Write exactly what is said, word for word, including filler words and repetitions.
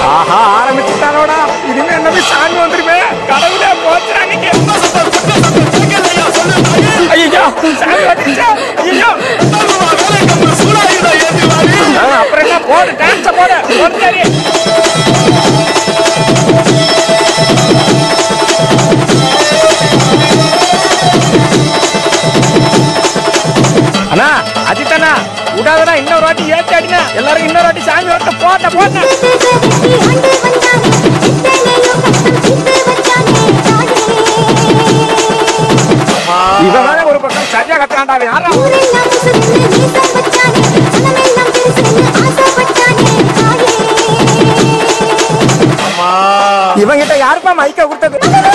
ஆஹா ஆரம்பிச்சுட்டானோடா. இனிமே என்ன போய் சாமி வந்துருமே. கடவுளே போச்சுறாங்க. ஐயோ சாமி வந்துச்சா. ஐயோ அப்புறம் என்ன போடு டான்ஸ போடு போடு. அண்ணா அஜித்தண்ணா விடாதடா. இன்னொரு வாட்டி ஏத்தி அடினா எல்லாரும் இன்னொரு வாட்டி சாமி வரட்ட போட்ட போட்ட. இவன் ஒரு பக்கம் சரியா கத்துறான்டா. யாரா இவங்கிட்ட யாருப்பா மைக்க கொடுத்தது?